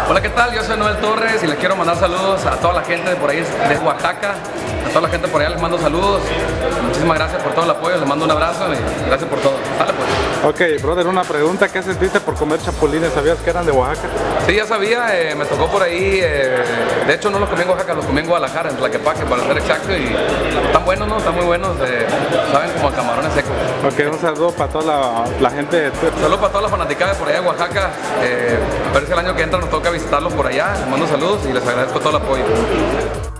Hola, ¿qué tal? Yo soy Noel Torres y les quiero mandar saludos a toda la gente de por ahí de Oaxaca. A toda la gente por allá les mando saludos. Muchísimas gracias por todo el apoyo, les mando un abrazo y gracias por todo. Dale pues. Ok, brother, una pregunta. ¿Qué sentiste por comer chapulines? ¿Sabías que eran de Oaxaca? Sí, ya sabía, me tocó por ahí. De hecho, no los comí en Oaxaca, los comí en Guadalajara, en Tlaquepaque, para ser exacto. Y están buenos, ¿no? Están muy buenos. Saben como a camarones secos. Ok, un saludo para toda la gente de Twitter. Saludos para todas las fanaticadas por allá de Oaxaca. A ver si el año que entra nos toca visitarlos por allá. Les mando saludos y les agradezco todo el apoyo.